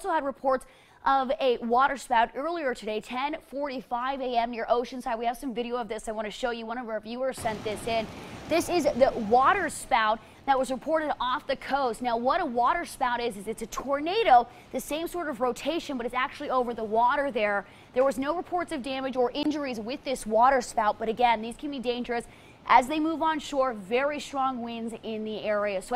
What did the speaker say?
also had reports of a waterspout earlier today, 10:45 a.m. near Oceanside. We have some video of this I want to show you. One of our viewers sent this in. This is the waterspout that was reported off the coast. Now, what a waterspout is it's a tornado, the same sort of rotation, but it's actually over the water there. There was no reports of damage or injuries with this waterspout, but again, these can be dangerous as they move on shore. Very strong winds in the area. So